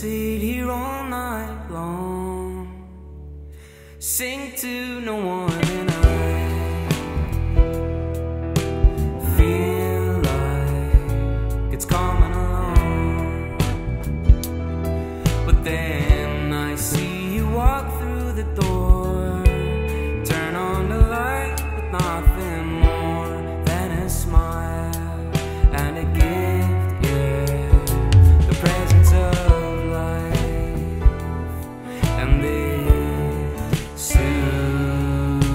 sit here all night long, sing to no one, and I feel like it's coming along. But then I see you walk through the door, turn on the light with nothing more than a smile and a gift, yeah, the presence of life, and this soothes.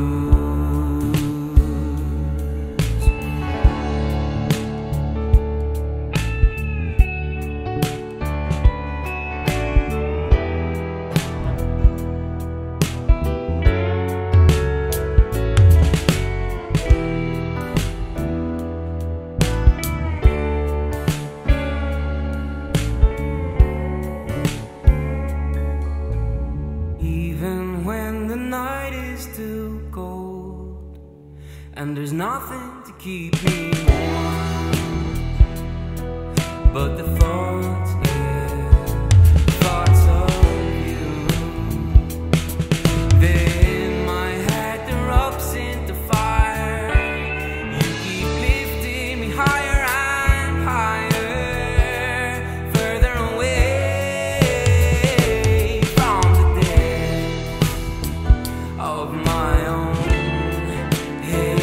Even when the night is too cold and there's nothing to keep me warm but the thoughts, yeah, thoughts of you. Then my head erupts into fire. You keep lifting me higher and higher, further away from the depth of my own head.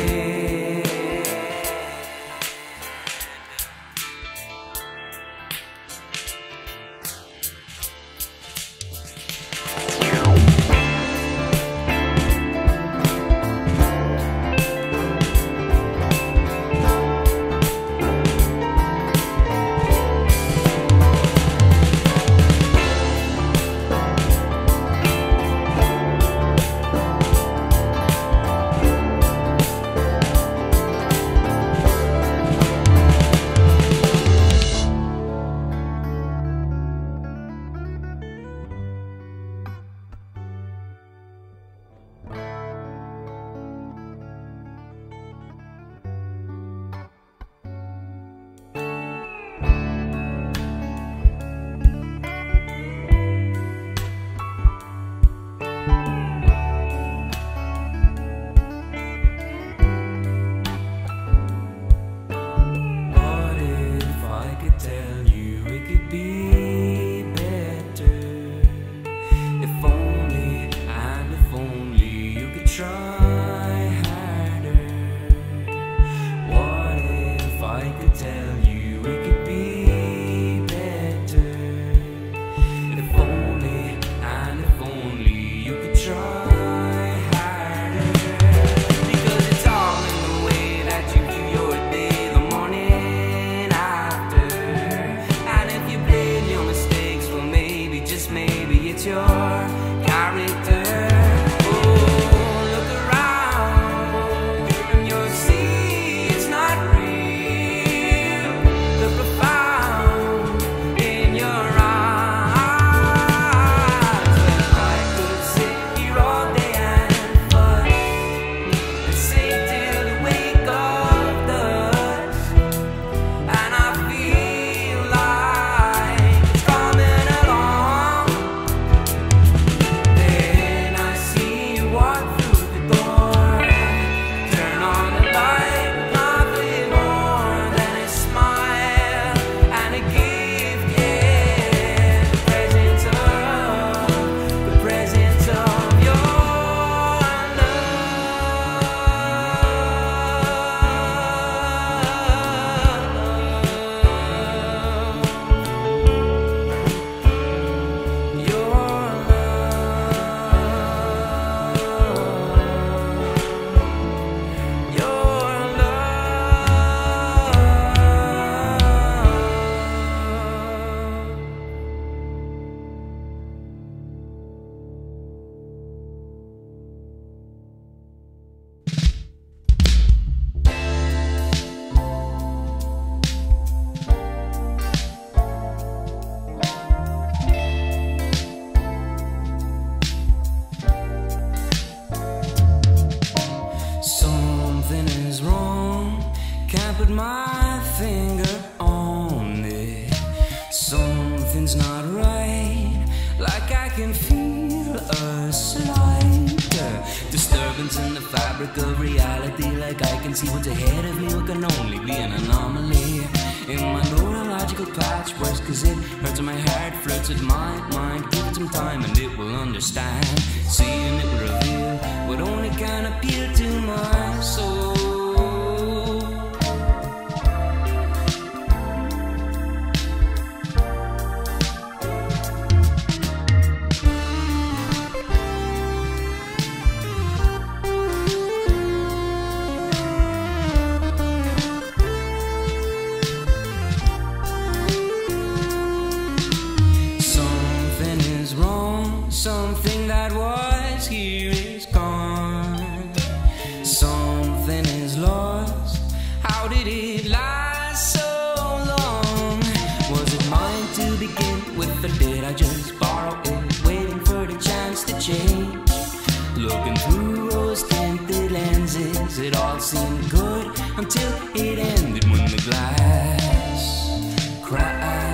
What if I could tell you it could be better? If only, and if only you could try harder. What if I could tell you it could be better? If only, and if only you could try harder. Because it's all in the way that you do your day, the morning after. And if you blame your mistakes, well maybe, just maybe, it's your character. Oh, look around and you'll see it's not real. The profound in your eyes. Well, I could sit here all day and fuss and sing till the wake of dust, and I feel like it's coming along. right, like I can feel a slight disturbance in the fabric of reality, like I can see what's ahead of me, what can only be an anomaly in my neurological patchworks, cause it hurts my heart, flirts with my mind. Give it some time and it will understand. Seeing it will reveal what only can appeal to my soul. Something that was here is gone. Something is lost. How did it last so long? Was it mine to begin with, or did I just borrow it, waiting for the chance to change? Looking through rose-tinted lenses, it all seemed good until it ended when the glass cracked.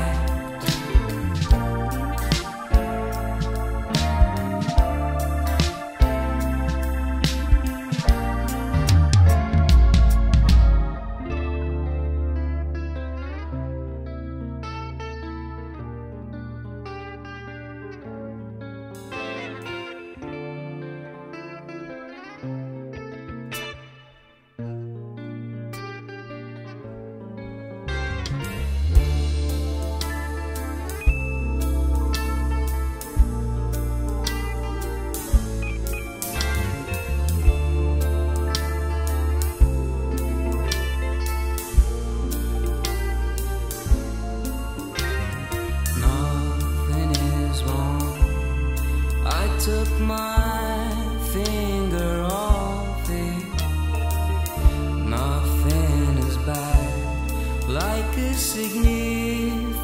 Took my finger off it. Nothing is bad, like a significant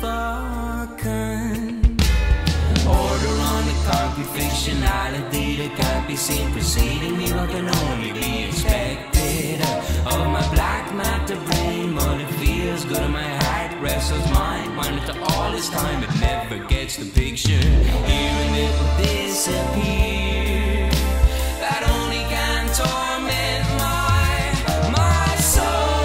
order on the concrete fictionality that can't be seen preceding me, what can only be expected of my black matter brain. But it feels good and my heart wrestles my mind into all this time. It never gets the picture, even if it will disappear. That only can torment my soul.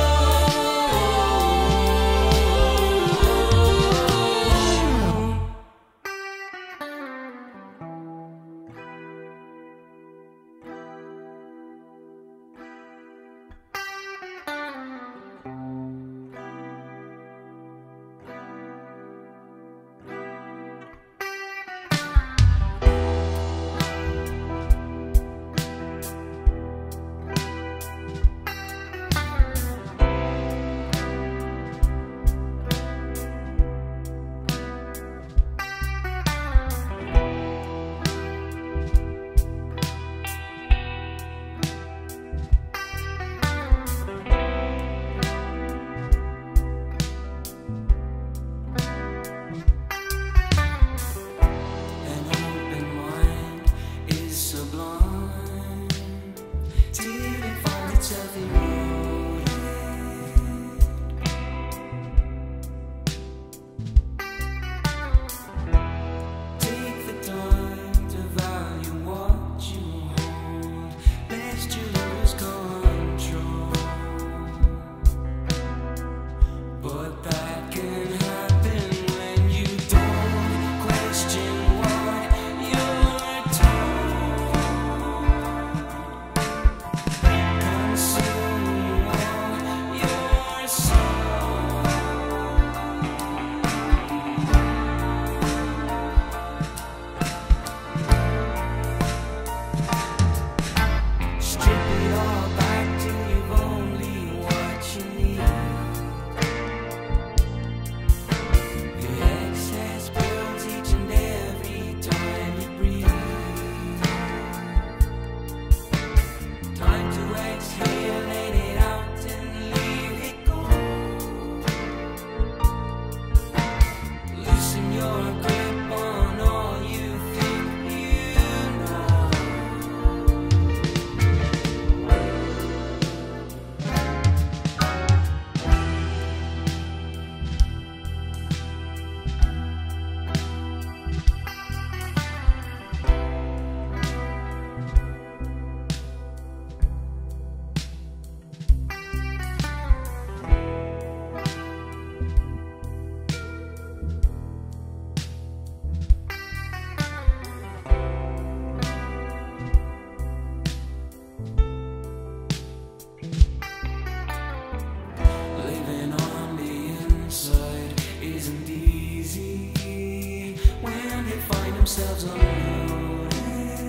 themselves unnoticed.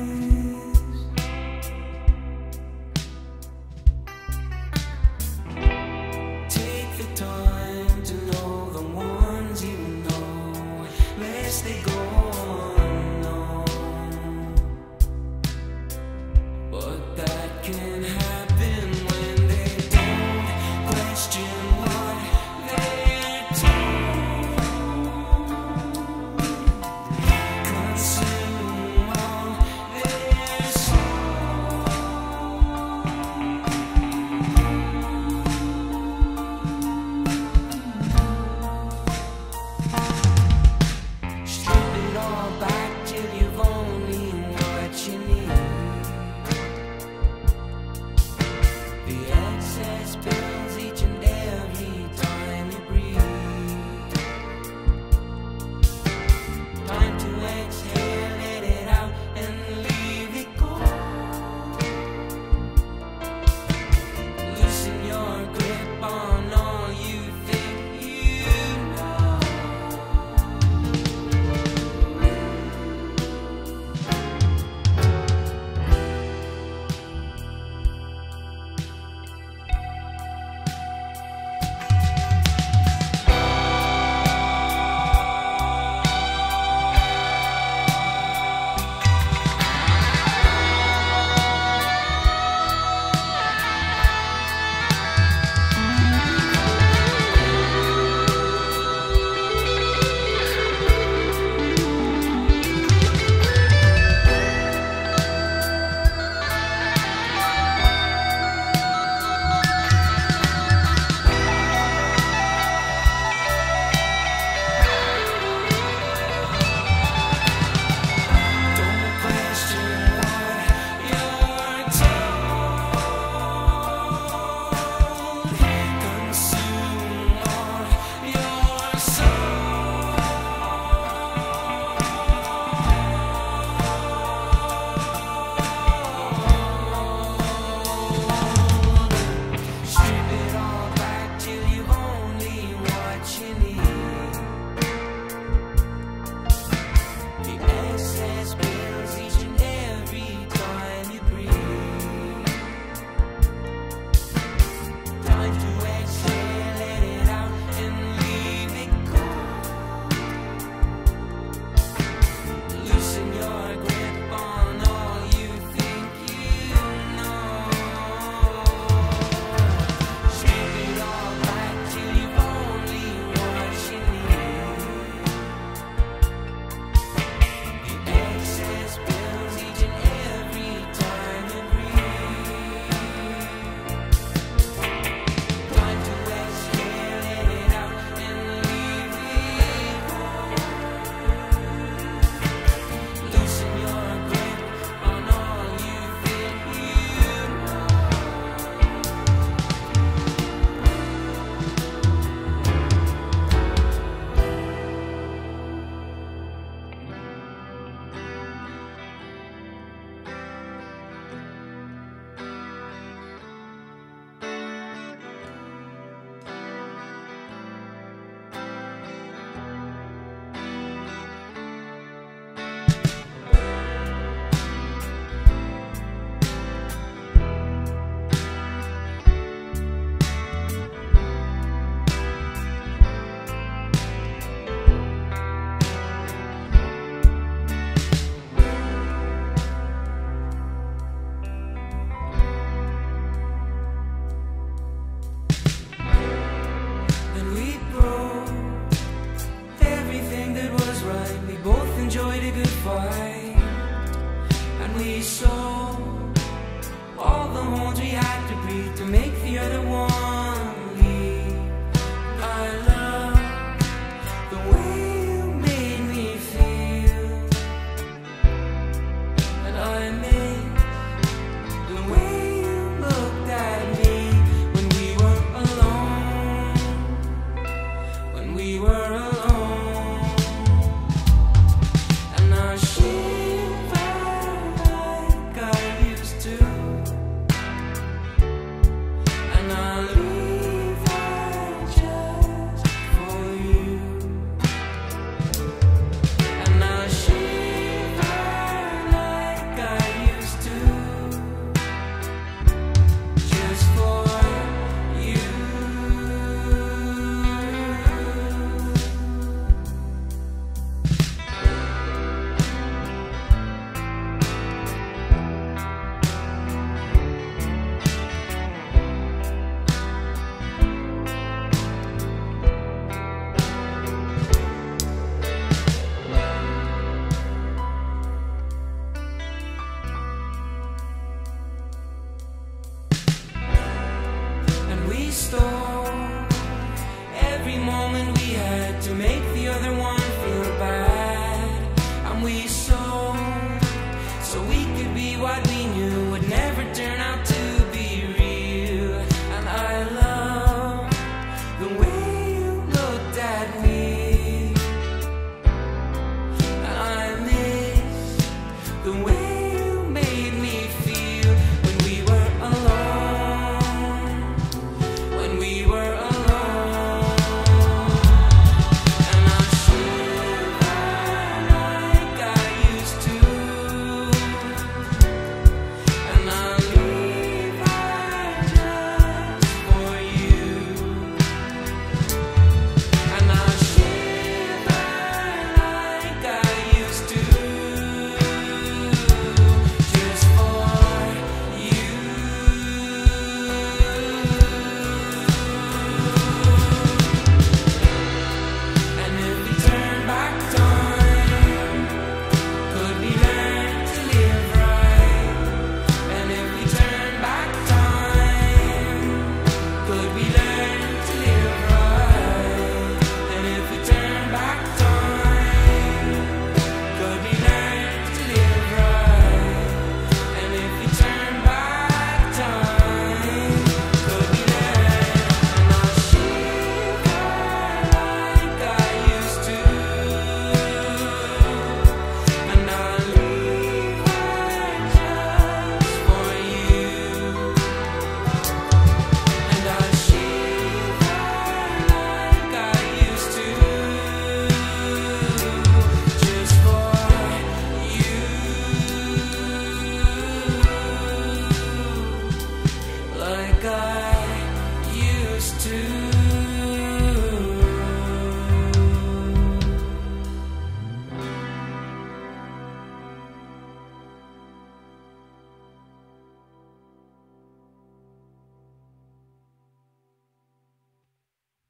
Take the time to know the ones you know, lest they go unknown. But that can happen when they don't question what they're told. Consume all their soul. Strip it all back till you've only what you need. The excess builds each and every time you breathe. Time to exhale, let it out and leave it go. Loosen your grip on all you think you know. Don't question what you're told. Consume all your soul. Strip it all back till you've only what you need. The excess builds each and every time you breathe. Time to exhale, let it out and leave it go. Loosen your grip on all you think you know. Strip it all back till you've only what you need. The excess builds each and every time you breathe. Time to exhale, let it out and leave it go. Loosen your grip on all you think you know. And we broke everything that was right. We both enjoyed a good fight. And we sold all the horns we had to breathe to make the other one leave. I love the way you made me feel. And I miss the way you looked at me when we were alone. When we were alone. And now she